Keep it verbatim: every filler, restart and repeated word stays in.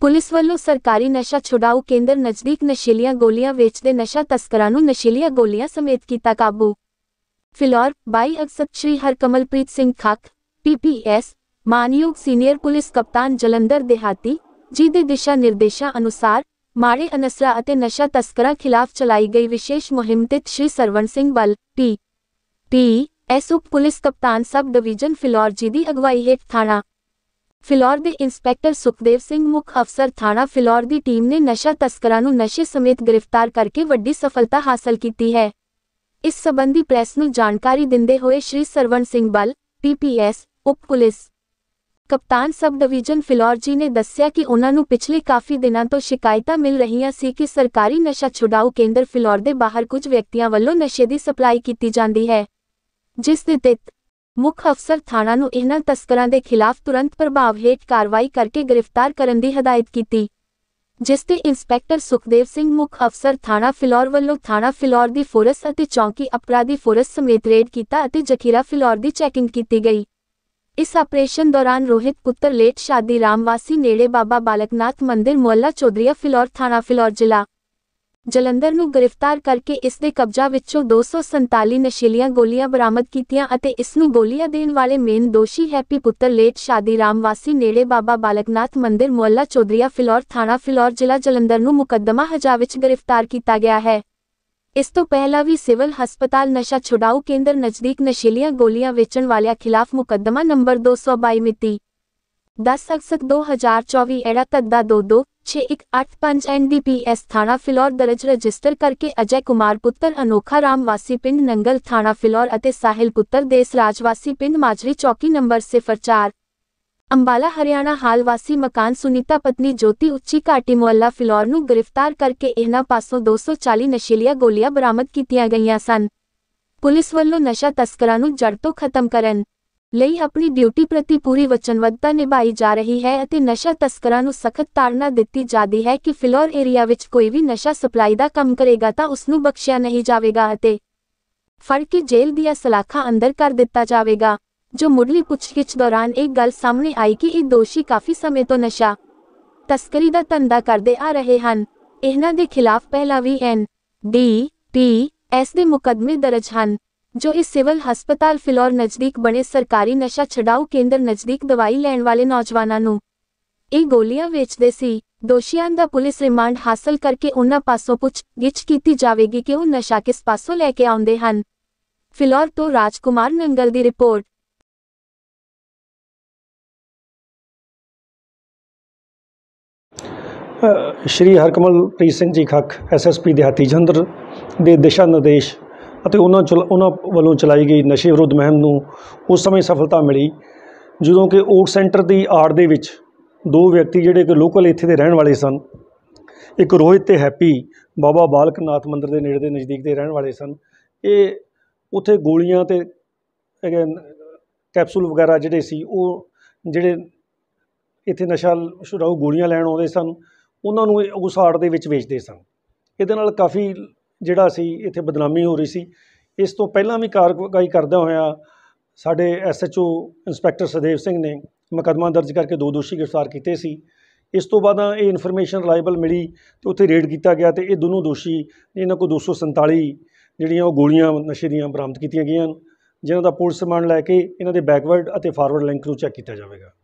Police ਵੱਲੋਂ ਸਰਕਾਰੀ ਨਸ਼ਾ ਛੁਡਾਊ ਕੇਂਦਰ ਨਜ਼ਦੀਕ ਨਸ਼ੀਲੀਆਂ ਗੋਲੀਆਂ ਵੇਚਦੇ ਨਸ਼ਾ ਤਸਕਰਾਂ ਨੂੰ ਨਸ਼ੀਲੀਆਂ ਗੋਲੀਆਂ ਸਮੇਤ ਕੀਤਾ ਕਾਬੂ। ਫਿਲੌਰ ਬਾਈ ਅਗਸਤ Shri Harkamalpreet Singh Khakh P P S ਮਾਨਯੋਗ ਸੀਨੀਅਰ ਪੁਲਿਸ ਕਪਤਾਨ ਜਲੰਧਰ ਦੇਹਾਤੀ ਜੀ ਦੇ ਦਿਸ਼ਾ ਨਿਰਦੇਸ਼ਾਂ ਅਨੁਸਾਰ ਮਾੜੇ ਅਨਸਰਾਂ ਅਤੇ ਨਸ਼ਾ ਤਸਕਰਾਂ ਖਿਲਾਫ ਚਲਾਈ ਗਈ ਵਿਸ਼ੇਸ਼ ਮੁਹਿੰਮ ਤਹਿਤ ਸ਼੍ਰੀ ਸਰਵਣ ਸਿੰਘ ਬਲ ਪੀ ਪੀ ਐਸ ਉਪ ਪੁਲਿਸ ਕਪਤਾਨ ਸਬ ਡਿਵੀਜ਼ਨ ਫਿਲੌਰ ਜੀ ਦੀ ਅਗਵਾਈ ਹੇਠ ਥਾਣਾ ਫਿਲੌਰ ਦੇ ਇੰਸਪੈਕਟਰ ਸੁਖਦੇਵ ਸਿੰਘ ਮੁੱਖ ਅਫਸਰ ਥਾਣਾ ਫਿਲੌਰ ਦੀ ਟੀਮ ਨੇ ਨਸ਼ਾ ਤਸਕਰਾਂ ਨੂੰ ਨਸ਼ੇ ਸਮੇਤ ਗ੍ਰਿਫਤਾਰ ਕਰਕੇ ਵੱਡੀ ਸਫਲਤਾ ਹਾਸਲ ਕੀਤੀ ਹੈ। ਇਸ ਸੰਬੰਧੀ ਪ੍ਰੈਸ ਨੂੰ ਜਾਣਕਾਰੀ ਦਿੰਦੇ ਹੋਏ ਸ਼੍ਰੀ ਸਰਵਣ ਸਿੰਘ ਬਲ ਪੀ ਪੀ ਐਸ ਉਪ ਪੁਲਿਸ ਕਪਤਾਨ ਸਬ ਡਿਵੀਜ਼ਨ ਫਿਲੌਰ ਜੀ ਨੇ ਦੱਸਿਆ ਕਿ ਉਹਨਾਂ ਨੂੰ ਪਿਛਲੇ ਕਾਫੀ ਦਿਨਾਂ ਤੋਂ ਸ਼ਿਕਾਇਤਾਂ ਮਿਲ ਰਹੀਆਂ ਸੀ ਕਿ ਸਰਕਾਰੀ ਨਸ਼ਾ ਛੁਡਾਊ ਕੇਂਦਰ ਫਿਲੌਰ ਦੇ ਬਾਹਰ ਕੁਝ ਵਿਅਕਤੀਆਂ ਵੱਲੋਂ ਨਸ਼ੇ ਦੀ ਸਪਲਾਈ ਕੀਤੀ ਜਾਂਦੀ ਹੈ, ਜਿਸ ਦੇ ਤਹਿਤ ਮੁੱਖ ਅਫਸਰ ਥਾਣਾ ਨੂੰ ਇਹਨਾਂ ਤਸਕਰਾਂ ਦੇ ਖਿਲਾਫ ਤੁਰੰਤ ਪ੍ਰਭਾਵ ਹੇਠ ਕਾਰਵਾਈ ਕਰਕੇ ਗ੍ਰਿਫਤਾਰ ਕਰਨ ਦੀ ਹਦਾਇਤ ਕੀਤੀ, ਜਿਸ ਤੇ ਇੰਸਪੈਕਟਰ ਸੁਖਦੇਵ ਸਿੰਘ ਮੁੱਖ ਅਫਸਰ ਥਾਣਾ ਫਿਲੌਰ ਵੱਲੋਂ ਥਾਣਾ ਫਿਲੌਰ ਦੀ ਫੋਰਸ ਅਤੇ ਚੌਂਕੀ ਅਪਰਾਧੀ ਫੋਰਸ ਸਮੇਤ ਰੇਡ ਕੀਤਾ ਅਤੇ ਜ਼ਖੀਰਾ ਫਿਲੌਰ ਦੀ ਚੈਕਿੰਗ ਕੀਤੀ ਗਈ। ਇਸ ਆਪਰੇਸ਼ਨ ਦੌਰਾਨ ਰੋਹਿਤ ਪੁੱਤਰ ਲੇਟ ਸ਼ਾਦੀ ਰਾਮ ਵਾਸੀ ਨੇੜੇ ਬਾਬਾ ਬਾਲਕ ਨਾਥ ਮੰਦਿਰ ਮੁਹੱਲਾ ਚੌਧਰੀਆ ਫਿਲੌਰ ਥਾਣਾ ਫਿਲੌਰ ਜ਼ਿਲ੍ਹਾ ਜਲੰਧਰ ਨੂੰ ਗ੍ਰਿਫਤਾਰ ਕਰਕੇ ਇਸ ਦੇ ਕਬਜ਼ਾ ਵਿੱਚੋਂ ਦੋ ਸੌ ਸੰਤਾਲੀ ਨਸ਼ੀਲੀਆਂ ਗੋਲੀਆਂ ਬਰਾਮਦ ਕੀਤੀਆਂ ਅਤੇ ਇਸ ਨੂੰ ਗੋਲੀਆਂ ਦੇਣ ਵਾਲੇ ਮੇਨ ਦੋਸ਼ੀ ਹੈਪੀ ਪੁੱਤਰ ਲੇਟ ਸ਼ਾਦੀ ਰਾਮ ਵਾਸੀ ਨੇੜੇ ਬਾਬਾ ਬਾਲਕ ਨਾਥ ਮੰਦਿਰ ਮੁਹੱਲਾ ਚੌਧਰੀਆ ਫਿਲੌਰ ਥਾਣਾ ਫਿਲੌਰ ਜ਼ਿਲ੍ਹਾ ਜਲੰਧਰ ਨੂੰ ਮੁਕੱਦਮਾ ਹਜਾ ਵਿੱਚ ਗ੍ਰਿਫਤਾਰ ਕੀਤਾ ਗਿਆ ਹੈ। ਇਸ ਤੋਂ ਪਹਿਲਾਂ ਵੀ ਸਿਵਲ ਹਸਪਤਾਲ ਨਸ਼ਾ ਛੁਡਾਊ ਕੇਂਦਰ ਨਜ਼ਦੀਕ ਨਸ਼ੀਲੀਆਂ ਗੋਲੀਆਂ ਵੇਚਣ ਵਾਲਿਆਂ ਖਿਲਾਫ ਮੁਕੱਦਮਾ ਨੰਬਰ ਦੋ ਸੌ ਬਾਈ ਮਿਤੀ ਦਸ ਅਗਸਤ ਦੋ ਹਜ਼ਾਰ ਚੌਵੀ ਐੜਾ ਧੱਦਾ ਦੋ ਦੋ ਛੇ ਇੱਕ ਅੱਠ ਪੰਜ ਐਨ ਡੀ ਪੀ ਐਸ ਥਾਣਾ ਫਿਲੌਰ ਦਰਜ ਰਜਿਸਟਰ ਕਰਕੇ ਅਜੈ ਕੁਮਾਰ ਪੁੱਤਰ ਅਨੋਖਾ ਰਾਮ ਵਾਸੀ ਪਿੰਡ ਨੰਗਲ ਥਾਣਾ ਫਿਲੌਰ ਅਤੇ ਸਾਹਿਲ ਪੁੱਤਰ ਦੇਸ ਰਾਜ ਵਾਸੀ ਪਿੰਡ ਮਾਜਰੀ ਚੌਕੀ ਨੰਬਰ ਸਿਫਰ ਚਾਰ ਅੰਬਾਲਾ ਹਰਿਆਣਾ ਹਾਲ ਵਾਸੀ ਮਕਾਨ ਸੁਨੀਤਾ ਪਤਨੀ ਜੋਤੀ ਉੱਚੀ ਘਾਟੀ ਮੁਹੱਲਾ ਫਿਲੌਰ ਨੂੰ ਗ੍ਰਿਫਤਾਰ ਕਰਕੇ ਇਹਨਾਂ ਪਾਸੋਂ ਦੋ ਸੌ ਚਾਲੀ ਨਸ਼ੀਲੀਆਂ ਗੋਲੀਆਂ ਬਰਾਮਦ ਕੀਤੀਆਂ ਗਈਆਂ ਸਨ। ਪੁਲਿਸ ਵੱਲੋਂ ਨਸ਼ਾ ਤਸਕਰਾਂ ਨੂੰ ਜੜ ਤੋਂ ਖਤਮ ਕਰਨ ਲਈ ਆਪਣੀ ਡਿਊਟੀ ਪ੍ਰਤੀ ਪੂਰੀ ਵਚਨਬੱਧਤਾ ਨਿਭਾਈ ਜਾ ਰਹੀ ਹੈ ਅਤੇ ਨਸ਼ਾ ਤਸਕਰਾਂ ਨੂੰ ਸਖਤ ਤਾੜਨਾ ਦਿੱਤੀ ਜਾਂਦੀ ਹੈ ਕਿ ਫਿਲੌਰ ਏਰੀਆ ਵਿੱਚ ਕੋਈ ਵੀ ਨਸ਼ਾ ਸਪਲਾਈ ਦਾ ਕੰਮ ਕਰੇਗਾ ਤਾਂ ਉਸ ਨੂੰ ਬਖਸ਼ਿਆ ਨਹੀਂ ਜਾਵੇਗਾ ਅਤੇ ਫੜ ਕੇ ਜੇਲ੍ਹ ਦੀਆਂ ਸਲਾਖਾਂ ਅੰਦਰ ਕਰ ਦਿੱਤਾ ਜਾਵੇਗਾ। ਜੋ ਮੁੱਢਲੀ ਪੁੱਛਗਿੱਛ ਦੌਰਾਨ ਇਹ ਗੱਲ ਸਾਹਮਣੇ ਆਈ ਕਿ ਇਹ ਦੋਸ਼ੀ ਕਾਫੀ ਸਮੇਂ ਤੋਂ ਨਸ਼ਾ ਤਸਕਰੀ ਦਾ ਧੰਦਾ ਕਰਦੇ ਆ ਰਹੇ ਹਨ। ਇਹਨਾਂ ਦੇ ਖਿਲਾਫ ਪਹਿਲਾਂ ਵੀ ਐਨ ਡੀ ਪੀ ਐਸ ਦੇ ਮੁਕੱਦਮੇ ਦਰਜ ਹਨ, ਜੋ ਇਸ ਸਿਵਲ ਹਸਪਤਾਲ ਫਿਲੌਰ ਨਜ਼ਦੀਕ ਬਣੇ ਸਰਕਾਰੀ ਨਸ਼ਾ ਛੁਡਾਊ ਕੇਂਦਰ ਨਜ਼ਦੀਕ ਦਵਾਈ ਲੈਣ ਵਾਲੇ ਨੌਜਵਾਨਾਂ ਨੂੰ ਇਹ ਗੋਲੀਆਂ ਵੇਚਦੇ ਸੀ। ਦੋਸ਼ੀਆਂ ਦਾ ਪੁਲਿਸ ਰਿਮਾਂਡ ਹਾਸਲ ਕਰਕੇ ਉਹਨਾਂ ਪਾਸੋਂ ਪੁੱਛ-ਗਿੱਛ ਕੀਤੀ ਜਾਵੇਗੀ ਕਿ ਉਹ ਨਸ਼ਾ ਕਿਸ ਪਾਸੋਂ ਲੈ ਕੇ ਆਉਂਦੇ ਹਨ। ਫਿਲੌਰ ਤੋਂ ਰਾਜਕੁਮਾਰ ਨੰਗਲ ਦੀ report. Shri Harkamalpreet Singh ji Khakh S S P ਦਿਹਾਤੀ ਜਲੰਧਰ ਦੇ ਦਿਸ਼ਾ ਨਿਰਦੇਸ਼ ਅਤੇ ਉਹਨਾਂ ਚਲ ਉਹਨਾਂ ਵੱਲੋਂ ਚਲਾਈ ਗਈ ਨਸ਼ੇ ਵਿਰੁੱਧ ਮੁਹਿੰਮ ਨੂੰ ਉਸ ਸਮੇਂ ਸਫਲਤਾ ਮਿਲੀ ਜਦੋਂ ਕਿ ਓਟ ਸੈਂਟਰ ਦੀ ਆੜ ਦੇ ਵਿੱਚ ਦੋ ਵਿਅਕਤੀ ਜਿਹੜੇ ਕਿ ਲੋਕਲ ਇੱਥੇ ਦੇ ਰਹਿਣ ਵਾਲੇ ਸਨ, ਇੱਕ ਰੋਹਿਤ ਤੇ ਹੈਪੀ ਬਾਬਾ ਬਾਲਕ ਨਾਥ ਮੰਦਿਰ ਦੇ ਨੇੜੇ ਦੇ ਨਜ਼ਦੀਕ ਦੇ ਰਹਿਣ ਵਾਲੇ ਸਨ। ਇਹ ਉੱਥੇ ਗੋਲੀਆਂ ਅਤੇ ਕੈਪਸੂਲ ਵਗੈਰਾ ਜਿਹੜੇ ਸੀ ਉਹ ਜਿਹੜੇ ਇੱਥੇ ਨਸ਼ਾ ਛੁਡਾਊ ਗੋਲੀਆਂ ਲੈਣ ਆਉਂਦੇ ਸਨ ਉਹਨਾਂ ਨੂੰ ਉਸ ਆੜ ਦੇ ਵਿੱਚ ਵੇਚਦੇ ਸਨ। ਇਹਦੇ ਨਾਲ ਕਾਫੀ ਜਿਹੜਾ ਸੀ ਇੱਥੇ ਬਦਨਾਮੀ ਹੋ ਰਹੀ ਸੀ। ਇਸ ਤੋਂ ਪਹਿਲਾਂ ਵੀ ਕਾਰਵਾਈ ਕਰਦਿਆਂ ਹੋਇਆ ਸਾਡੇ S H O inspector Sukhdev Singh ਨੇ ਮੁਕੱਦਮਾ ਦਰਜ ਕਰਕੇ ਦੋ ਦੋਸ਼ੀ ਗ੍ਰਿਫਤਾਰ ਕੀਤੇ ਸੀ। ਇਸ ਤੋਂ ਬਾਅਦ ਇਹ ਇਨਫੋਰਮੇਸ਼ਨ ਰਿਲਾਇਬਲ ਮਿਲੀ ਅਤੇ ਉੱਥੇ ਰੇਡ ਕੀਤਾ ਗਿਆ ਅਤੇ ਇਹ ਦੋਨੋਂ ਦੋਸ਼ੀ ਇਹਨਾਂ ਕੋਲ ਦੋ ਸੌ ਸੰਤਾਲੀ ਜਿਹੜੀਆਂ ਉਹ ਗੋਲੀਆਂ ਨਸ਼ੇ ਦੀਆਂ ਬਰਾਮਦ ਕੀਤੀਆਂ ਗਈਆਂ, ਜਿਨ੍ਹਾਂ ਦਾ ਪੁਲਿਸ ਰਿਮਾਂਡ ਲੈ ਕੇ ਇਹਨਾਂ ਦੇ ਬੈਕਵਰਡ ਅਤੇ ਫਾਰਵਰਡ ਲਿੰਕ ਨੂੰ ਚੈੱਕ ਕੀਤਾ ਜਾਵੇਗਾ।